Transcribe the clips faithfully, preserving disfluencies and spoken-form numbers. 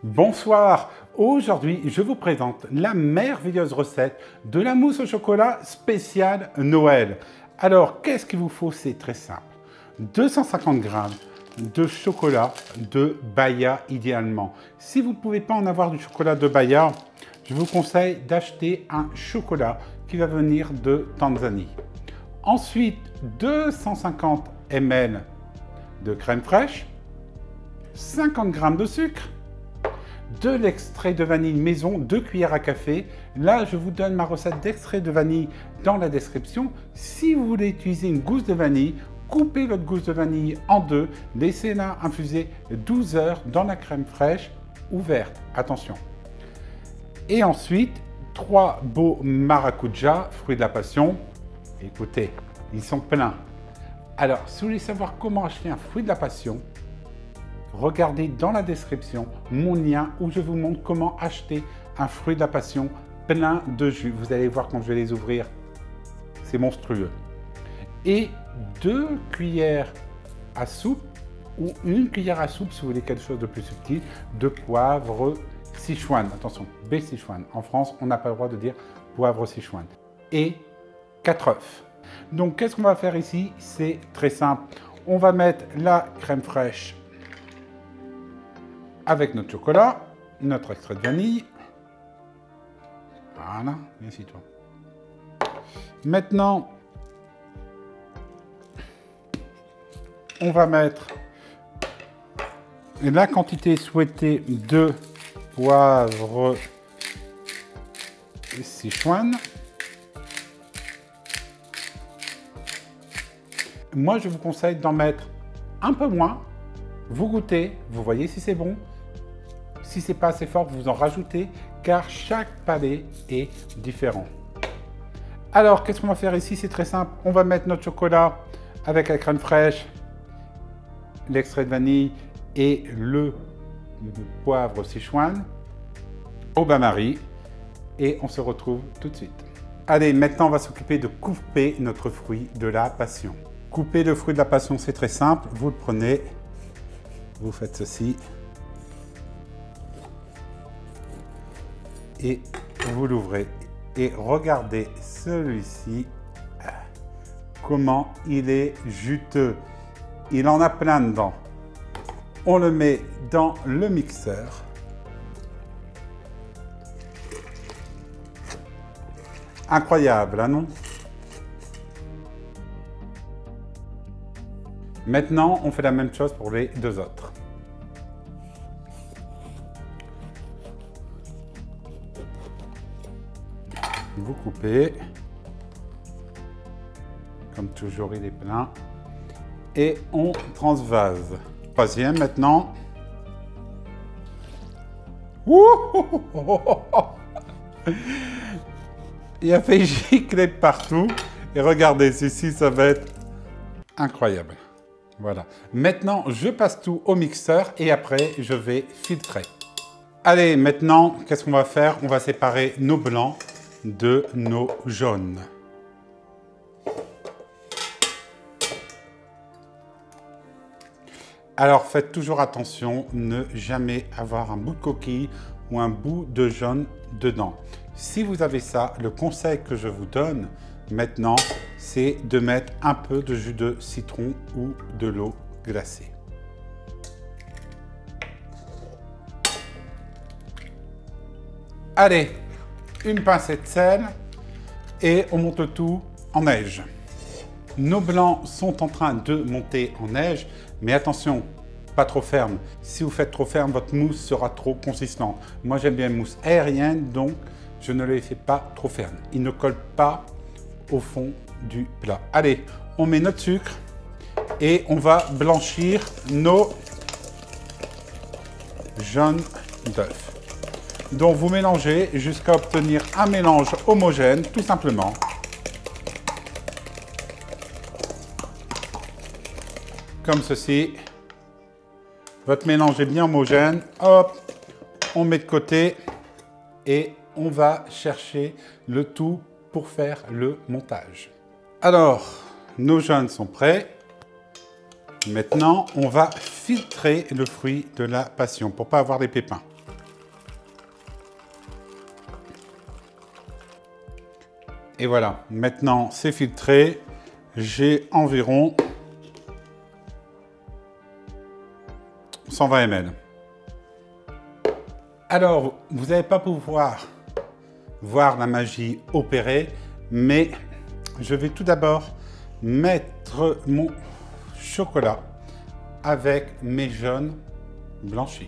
Bonsoir, aujourd'hui je vous présente la merveilleuse recette de la mousse au chocolat spéciale Noël. Alors qu'est-ce qu'il vous faut? C'est très simple. deux cent cinquante grammes de chocolat de Bahia idéalement. Si vous ne pouvez pas en avoir du chocolat de Bahia, je vous conseille d'acheter un chocolat qui va venir de Tanzanie. Ensuite, deux cent cinquante millilitres de crème fraîche, cinquante grammes de sucre, de l'extrait de vanille maison, deux cuillères à café. Là, je vous donne ma recette d'extrait de vanille dans la description. Si vous voulez utiliser une gousse de vanille, coupez votre gousse de vanille en deux, laissez-la infuser douze heures dans la crème fraîche ouverte. Attention. Et ensuite, trois beaux maracuja, fruits de la passion. Écoutez, ils sont pleins. Alors, si vous voulez savoir comment acheter un fruit de la passion, regardez dans la description mon lien où je vous montre comment acheter un fruit de la passion plein de jus. Vous allez voir quand je vais les ouvrir, c'est monstrueux. Et deux cuillères à soupe ou une cuillère à soupe si vous voulez quelque chose de plus subtil de poivre Sichuan. Attention, B Sichuan. En France, on n'a pas le droit de dire poivre Sichuan. Et quatre œufs. Donc, qu'est-ce qu'on va faire ici? C'est très simple. On va mettre la crème fraîche avec notre chocolat, notre extrait de vanille. Voilà, viens ici toi. Maintenant, on va mettre la quantité souhaitée de poivre Sichuan. Moi, je vous conseille d'en mettre un peu moins. Vous goûtez, vous voyez si c'est bon. Si c'est pas assez fort, vous en rajoutez, car chaque palais est différent. Alors, qu'est-ce qu'on va faire ici? C'est très simple. On va mettre notre chocolat avec la crème fraîche, l'extrait de vanille et le poivre Sichuan au bain-marie. Et on se retrouve tout de suite. Allez, maintenant, on va s'occuper de couper notre fruit de la passion. Couper le fruit de la passion, c'est très simple. Vous le prenez, vous faites ceci. Et vous l'ouvrez. Et regardez celui-ci, comment il est juteux. Il en a plein dedans. On le met dans le mixeur. Incroyable, hein, non? Maintenant, on fait la même chose pour les deux autres. Vous coupez. Comme toujours, il est plein. Et on transvase. Troisième maintenant. Ouh, il a fait gicler partout. Et regardez, ceci, ça va être incroyable. Voilà. Maintenant, je passe tout au mixeur et après, je vais filtrer. Allez, maintenant, qu'est-ce qu'on va faire? On va séparer nos blancs de nos jaunes. Alors, faites toujours attention, ne jamais avoir un bout de coquille ou un bout de jaune dedans. Si vous avez ça, le conseil que je vous donne maintenant, c'est de mettre un peu de jus de citron ou de l'eau glacée. Allez, une pincée de sel et on monte tout en neige. Nos blancs sont en train de monter en neige, mais attention, pas trop ferme. Si vous faites trop ferme, votre mousse sera trop consistante. Moi, j'aime bien une mousse aérienne, donc je ne les fais pas trop ferme. Il ne colle pas au fond du plat. Allez, on met notre sucre et on va blanchir nos jaunes d'œufs. Donc, vous mélangez jusqu'à obtenir un mélange homogène, tout simplement. Comme ceci. Votre mélange est bien homogène. Hop, on met de côté et on va chercher le tout pour faire le montage. Alors, nos jaunes sont prêts. Maintenant, on va filtrer le fruit de la passion pour ne pas avoir des pépins. Et voilà, maintenant c'est filtré. J'ai environ cent vingt millilitres. Alors, vous n'allez pas pouvoir voir la magie opérer, mais je vais tout d'abord mettre mon chocolat avec mes jaunes blanchis.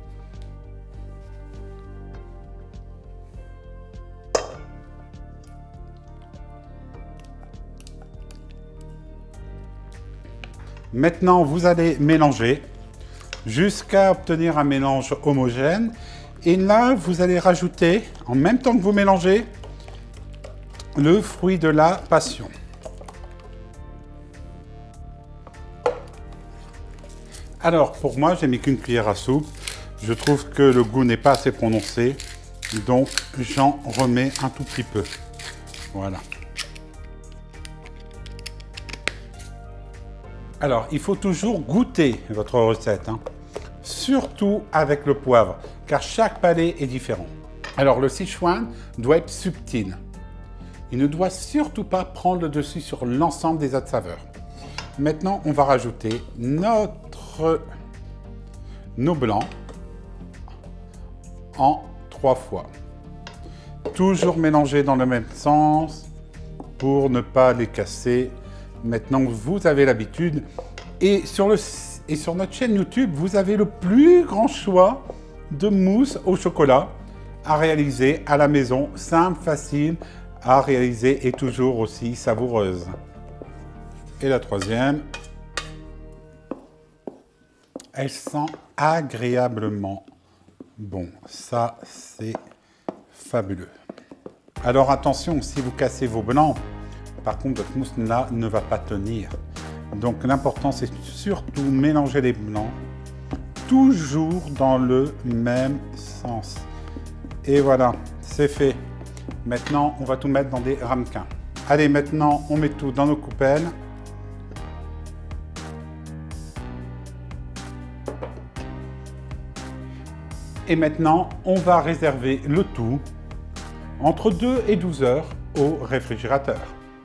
Maintenant, vous allez mélanger jusqu'à obtenir un mélange homogène. Et là, vous allez rajouter, en même temps que vous mélangez, le fruit de la passion. Alors, pour moi, j'ai mis qu'une cuillère à soupe. Je trouve que le goût n'est pas assez prononcé, donc j'en remets un tout petit peu. Voilà. Alors, il faut toujours goûter votre recette, hein. Surtout avec le poivre, car chaque palais est différent. Alors, le Sichuan doit être subtil. Il ne doit surtout pas prendre le dessus sur l'ensemble des autres saveurs. Maintenant, on va rajouter notre, nos blancs en trois fois. Toujours mélanger dans le même sens pour ne pas les casser. Maintenant, vous avez l'habitude. Et sur, le, et sur notre chaîne YouTube, vous avez le plus grand choix de mousse au chocolat à réaliser à la maison. Simple, facile à réaliser et toujours aussi savoureuse. Et la troisième, elle sent agréablement bon. Ça, c'est fabuleux. Alors attention, si vous cassez vos blancs, par contre, votre mousse là ne va pas tenir. Donc l'important, c'est surtout mélanger les blancs, toujours dans le même sens. Et voilà, c'est fait. Maintenant, on va tout mettre dans des ramequins. Allez, maintenant, on met tout dans nos coupelles. Et maintenant, on va réserver le tout entre deux et douze heures au réfrigérateur.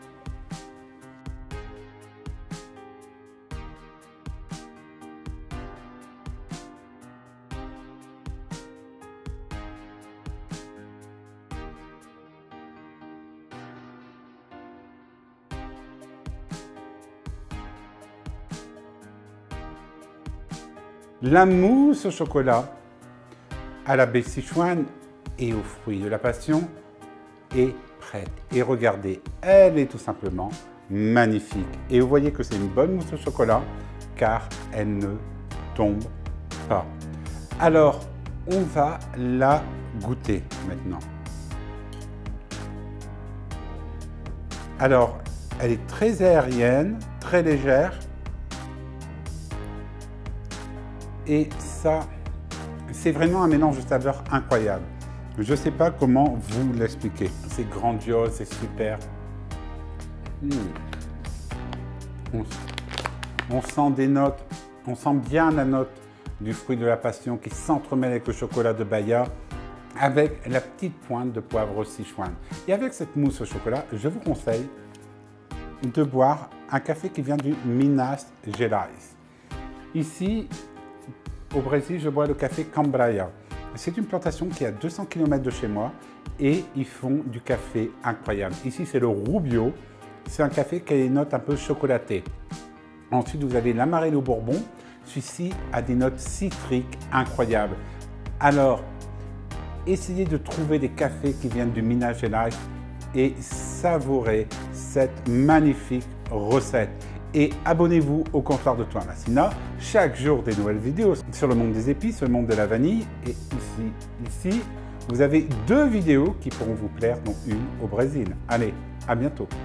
La mousse au chocolat à la baie Sichuan et aux fruits de la passion est prête. Et regardez, elle est tout simplement magnifique. Et vous voyez que c'est une bonne mousse au chocolat car elle ne tombe pas. Alors, on va la goûter maintenant. Alors, elle est très aérienne, très légère. Et ça, c'est vraiment un mélange de saveurs incroyable. Je ne sais pas comment vous l'expliquer. C'est grandiose, c'est super. Mmh. On, on sent des notes, on sent bien la note du fruit de la passion qui s'entremêle avec le chocolat de Baya, avec la petite pointe de poivre Sichuan. Et avec cette mousse au chocolat, je vous conseille de boire un café qui vient du Minas Gerais. Ici, au Brésil, je bois le café Cambraia. C'est une plantation qui est à deux cents kilomètres de chez moi et ils font du café incroyable. Ici, c'est le Rubio. C'est un café qui a des notes un peu chocolatées. Ensuite, vous avez l'Amarelo Bourbon. Celui-ci a des notes citriques incroyables. Alors, essayez de trouver des cafés qui viennent du Minas Gerais et savourez cette magnifique recette. Et abonnez-vous au comptoir de Toin Masina, chaque jour des nouvelles vidéos sur le monde des épices, le monde de la vanille. Et ici, ici, vous avez deux vidéos qui pourront vous plaire, dont une au Brésil. Allez, à bientôt.